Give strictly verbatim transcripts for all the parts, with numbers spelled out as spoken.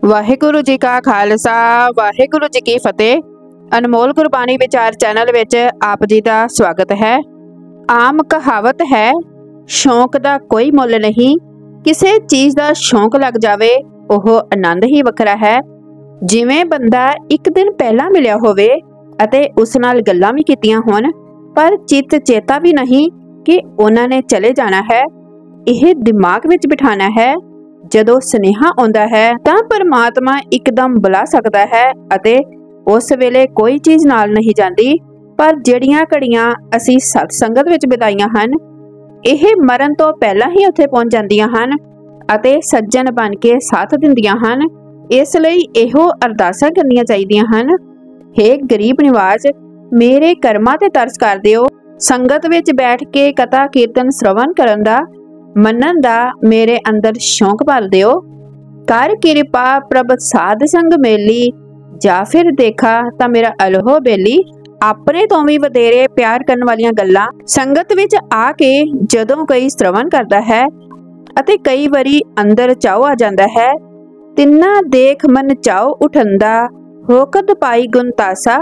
वाहिगुरु जी का खालसा वाहिगुरु जी की फतेह। अनमोल गुरबाणी विचार चैनल विच आप जी का स्वागत है। आम कहावत है, शौक दा कोई मुल नहीं, किसी चीज़ दा शौक लग जावे ओह आनंद ही वखरा है। जिवें बंदा एक दिन पहला मिलिया होवे अते उस नाल गल्लां भी कीतियां होण, पर चित चेता भी नहीं कि उन्हां ने चले जाना है। यह दिमाग विच बिठाना है, जदों सुनेहा आउंदा है तां परमात्मा एकदम बुला सकता है अते उस वेले कोई चीज़ नाल नहीं जाती। पर जिहड़ियां घड़ियां असीं सत संगत विच बिताईयां हन, यह मरण तो पहला ही उत्थे पहुंच जांदियां हन अते सज्जन बन के साथ दिंदियां हन। इसलिए इहो अरदासां करनियां चाहीदियां हन, हे गरीब निवाज मेरे कर्मां ते तरस कर दिओ। संगत विच बैठ के कथा कीर्तन श्रवण करन दा मनन दा मेरे अंदर शौक भर दिओ। कर किरपा प्रभ साध संग मेली, जा फिर देखा तां मेरा अलहो बेली। अपने तो भी वधेरे प्यार करन वालियां गल्लां संगत विच आके जदों कोई श्रवण करदा है अते कई वारी अंदर चाओ आ जांदा है। तिन्ना देख मन चाओ उठंदा, होकत पाई गुण तासा।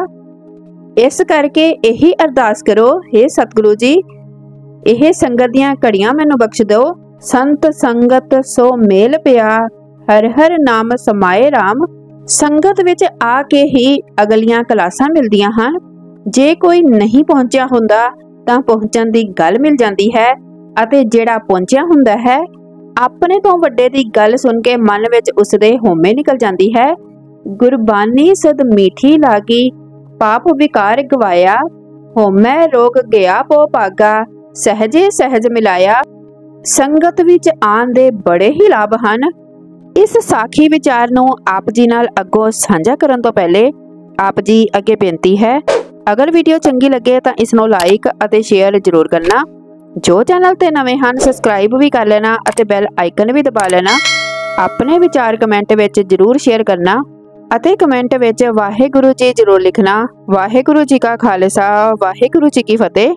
इस करके यही अरदास करो, हे सतगुरु जी यह संगत दियां घड़ियां मैनू बख्श दो। संत संगत सो मेल पिया, हर हर नाम समाए राम। संगत विच आके ही अगलियां क्लासां मिलदियां हन। जे कोई नहीं पहुंचिया हुंदा तां पहुंचण दी गल मिल जांदी है अते जेड़ा पहुंचिया हुंदा है अपने तो वड्डे दी गल सुन के मन विच उसदे होमे निकल जांदी है। गुरबानी सद मीठी लागी, पाप विकार गवाया। होमै रोग गया पो भागा, सहजे सहज मिलाया। संगत विच आन दे बड़े ही लाभ हन। इस साखी विचार नूं आप जी नाल अगों साझा करन तो पहले आप जी अगे बेनती है, अगर वीडियो चंगी लगे तो इसनूं लाइक अते शेयर जरूर करना। जो चैनल ते नवे हन सबसक्राइब भी कर लेना अते बैल आइकन भी दबा लेना। अपने विचार कमेंट विच जरूर शेयर करना अते कमेंट विच वाहिगुरु जी जरूर लिखना। वाहिगुरु जी का खालसा वाहिगुरु जी की फतेह।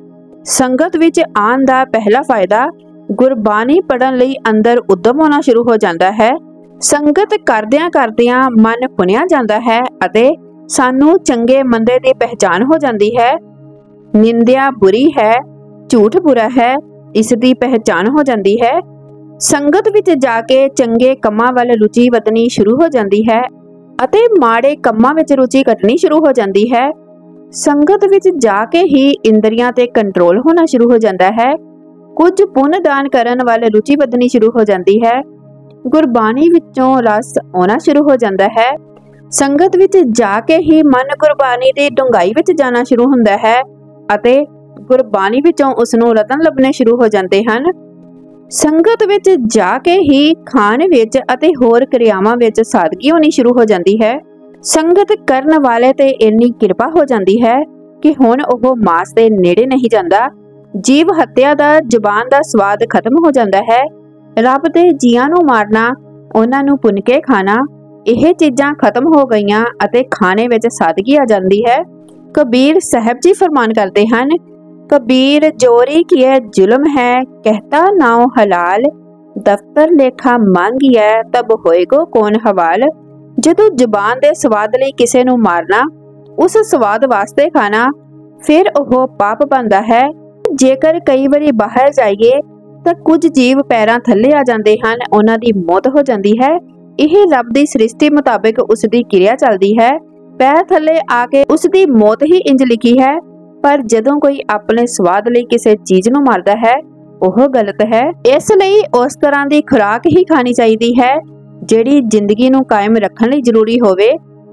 संगत विच आन दा पहला फायदा, गुरबानी पढ़न लई अंदर उद्यम होना शुरू हो जाता है। संगत करदियां करदियां मन पुनिया जाता है अते सानू चंगे मंदे दी पहचान हो जाती है। निंदिया बुरी है, झूठ बुरा है, इसकी पहचान हो जाती है। संगत विच जाके चंगे कम्मां वाल रुचि वधनी शुरू हो जाती है अते माड़े कम्मां विच रुचि घटनी शुरू हो जाती है। संगत विच जाके ही इंद्रियां ते कंट्रोल होना शुरू हो जाता है। कुछ पुण्य दान करन वाले रुचि बदनी शुरू हो जाती है। गुरबानी विचों रस आना शुरू हो जाता है। संगत विच जाके ही मन गुरबानी दी डूंघाई विच जाना शुरू हुंदा है अते गुरबानी विचों उसनूं रतन लभने शुरू हो जाते हैं। संगत विच जाके ही खान विच अते होर क्रियावां विच सादगी होनी शुरू हो जाती है। संगत करन वाले ते इन्नी किरपा हो जाती है कि हुण ओह मास दे नेड़े नहीं जाता। जीव हत्या दा जुबान दा स्वाद खत्म हो जाता है। रब दे जियां नूं मारना, उन्हां नूं पुन के खाना, यह चीज़ां खत्म हो गईयां अते खाने विच सादगी आ जाती है। कबीर साहब जी फरमान करते हैं, कबीर जोरी किए जुल्म है, कहता नाउ हलाल। दफ्तर लेखा मांगिए तब होएगो कौन हवाल। जदों जुबान दे स्वाद लई किसे नूं मारना, उस स्वाद वास्ते खाना, फिर ओह पाप बनदा है। जेकर कई बारी बाहर जाइए तो कुछ जीव पैरां थल्ले आ जाते हैं, उन्हां दी मौत हो जाती है। यह रब दी सृष्टि मुताबिक उसकी क्रिया चलती है। पैर थल्ले आके उसकी मौत ही इंज लिखी है। पर जदों कोई अपने स्वाद लई किसी चीज़ नूं मारदा है ओह गलत है। इसलिए उस तरह की खुराक ही खानी चाहिए है जिहड़ी जिंदगी नूं कायम रखण लई जरूरी होवे।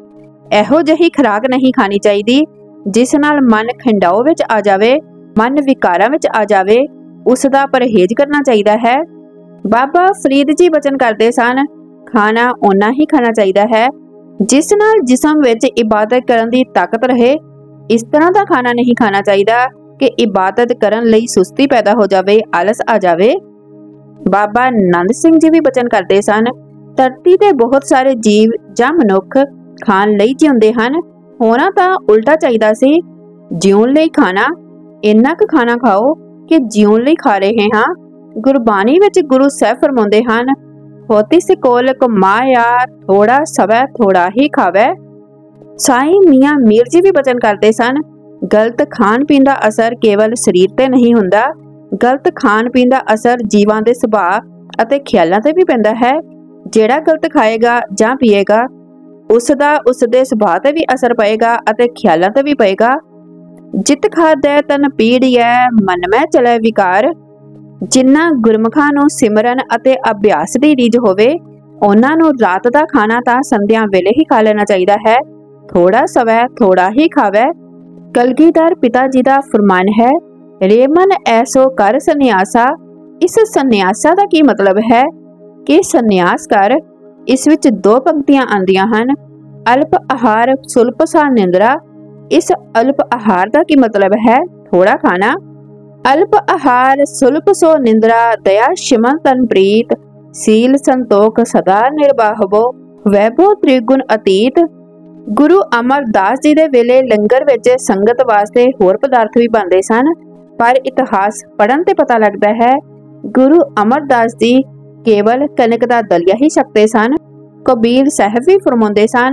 इहो जिही खुराक नहीं खानी चाहिए जिस नाल मन खंडाओ विच आ जावे, मन विकारां विच आ जावे। उसका परहेज करना चाहिए है। बाबा फरीद जी वचन करते सन, खाना उन्ना ही खाना चाहिए है जिस नाल जिस्म विच इबादत करन दी ताकत रहे। इस तरह का खाना नहीं खाना चाहिए कि इबादत करन लई सुस्ती पैदा हो जावे, आलस आ जावे। बाबा नंद सिंह जी भी वचन करते सन, धरती ते बहुत सारे जीव जां मनुख खाण लई जिउंदे हन, होना तां उल्टा चाहिदा सी, जिउण लई खाना। इन्ना क खाना खाओ कि जिउण लई खा रहे हां। गुरबानी विच गुरु साहब फरमाउंदे हन, होती से कोल कमाया थोड़ा सवै थोड़ा ही खावै। साईं मियां मीर जी भी बचन करते सन, गलत खाण पीण का असर केवल शरीर ते नहीं हुंदा, गलत खाण पीण का असर जीवां दे सुभाਅ अते ख्यालां ते भी पैंदा है। जिहड़ा गलत खाएगा जां पीएगा उसदा उसदे सुभाਅ ते भी असर पएगा अते ख्यालां ते भी पएगा। जित खादै तन पीड़िਐ मन में चले विकार। जिन्ना गुरमुखां नूं सिमरन अते अभ्यास दी रीझ होवे उन्हां नूं रात दा खाना तां संध्या वेले ही खा लेना चाहिदा है। थोड़ा सवै थोड़ा ही खावै। कलगीधर पिता जी दा फरमान है, रेमन ऐसो कर सन्यासा। इस सन्यासा दा की मतलब है कि सन्यास कर। इस विच दो पंक्तियां आंदियां हन, अल्प आहार सुल्प सा निंद्रा। इस अल्प आहार का की मतलब है थोड़ा खाना। अल्प आहार सुल्प सो निंद्रा दया शिमन तन प्रीत। सील संतोख सदा निर्बाहबो वैभव त्रिगुण अतीत। गुरु अमरदास जी दे वेले लंगर विच संगत वास्ते होर पदार्थ भी बनते सन, पर इतिहास पढ़न ते पता लगता है गुरु अमरदास जी केवल कनक दा दलिया ही छकते सन। कबीर साहब भी फरमाउंदे सन,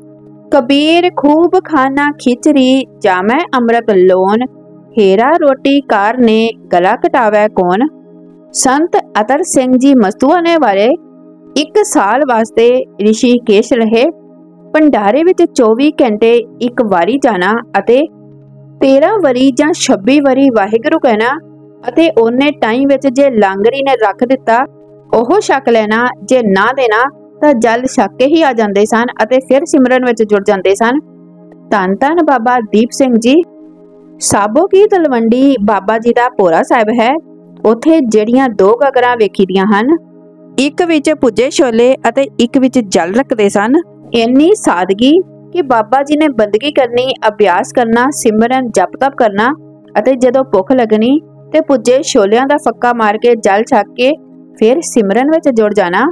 कबीर खूब खाना खिचड़ी जामै अमृत लोन। हेरा रोटी कार ने गला कटावै कौन। संत अतर सिंह जी मस्तूआने वाले एक साल वास्ते ऋषिकेश रहे। भंडारे विच चौबी घंटे एक वारी जाना अते तेरह वरी जां छब्बी वरी वाहिगुरू कहना अते ओने टाइम विच जे लांगरी ने रख दिता ओह छक लेना, जे ना देना तां जल छक के ही आ जांदे सन अते फिर सिमरन विच जुड़ जांदे सन। धन धन बाबा दीप सिंह जी। साबो की तलवंडी बाबा जी दा पोरा साहिब है। उथे जड़ियां दो गगरां वेखी दियां हन, एक विच भुजे छोले अते एक विच जल रखते सन। इन्नी सादगी कि बाबा जी ने बंदगी करनी, अभ्यास करना, सिमरन जप तप करना अते जदों भुख लगनी ते भुजे छोलियां दा फक्का मार के जल छक के फिर सिमरन विच जुड़ जाना।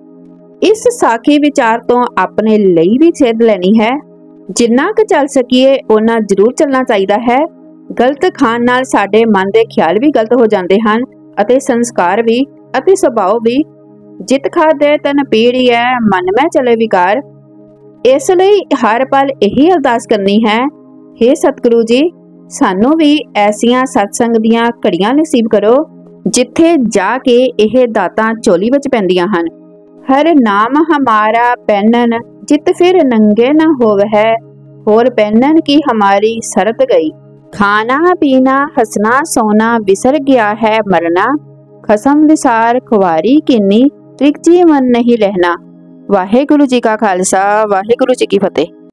इस साखी विचार तो अपने लिए भी सेध लेनी है। जिन्ना क चल सकीए उन्ना जरूर चलना चाहिए है। गलत खान नाल साडे मन दे ख्याल भी गलत हो जाते हैं अते संस्कार भी अते सुभाव भी। जित खादे तन पीड़िਐ मन में चले विकार। इसलिए हर पल यही अरदास करनी है, हे सतगुरु जी सानू भी ऐसियां सत्संग दियां घड़ियां नसीब करो जिथे जाके यह दातां चोली विच पैंदियां हन। हर नाम हमारा पैनन जित फिर नंगे न होवै। होर पैनन की हमारी शरत गई। खाना पीना हंसना सोना विसर गया है मरना। खसम विसार खुवारी किन्नी त्रिक जी मन नहीं रहना। वाहेगुरु जी का खालसा वाहेगुरु जी की फतेह।